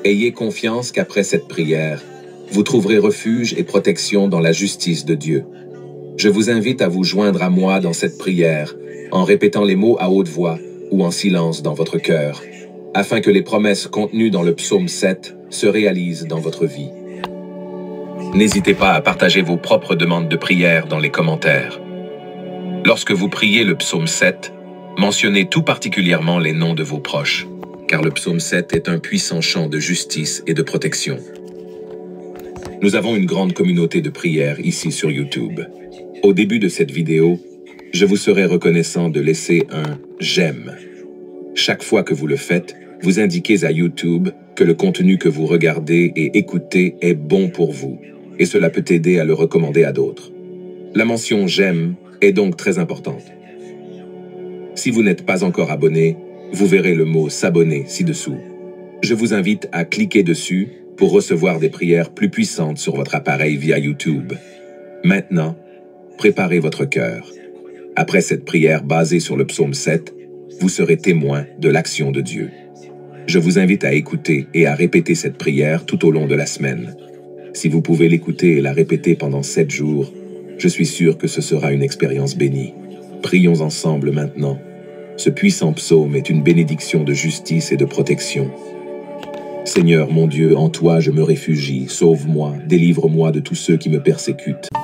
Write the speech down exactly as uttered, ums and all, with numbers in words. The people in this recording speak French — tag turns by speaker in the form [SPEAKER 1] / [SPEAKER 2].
[SPEAKER 1] Ayez confiance qu'après cette prière, vous trouverez refuge et protection dans la justice de Dieu. Je vous invite à vous joindre à moi dans cette prière, en répétant les mots à haute voix ou en silence dans votre cœur, afin que les promesses contenues dans le psaume sept se réalisent dans votre vie. N'hésitez pas à partager vos propres demandes de prière dans les commentaires. Lorsque vous priez le psaume sept, mentionnez tout particulièrement les noms de vos proches, car le psaume sept est un puissant chant de justice et de protection. Nous avons une grande communauté de prière ici sur YouTube. Au début de cette vidéo, je vous serai reconnaissant de laisser un « j'aime ». Chaque fois que vous le faites, vous indiquez à YouTube que le contenu que vous regardez et écoutez est bon pour vous, et cela peut aider à le recommander à d'autres. La mention « j'aime » est donc très importante. Si vous n'êtes pas encore abonné, vous verrez le mot « s'abonner » ci-dessous. Je vous invite à cliquer dessus pour recevoir des prières plus puissantes sur votre appareil via YouTube. Maintenant, préparez votre cœur. Après cette prière basée sur le psaume sept, vous serez témoin de l'action de Dieu. Je vous invite à écouter et à répéter cette prière tout au long de la semaine. Si vous pouvez l'écouter et la répéter pendant sept jours, je suis sûr que ce sera une expérience bénie. Prions ensemble maintenant. Ce puissant psaume est une bénédiction de justice et de protection. Seigneur mon Dieu, en toi je me réfugie, sauve-moi, délivre-moi de tous ceux qui me persécutent.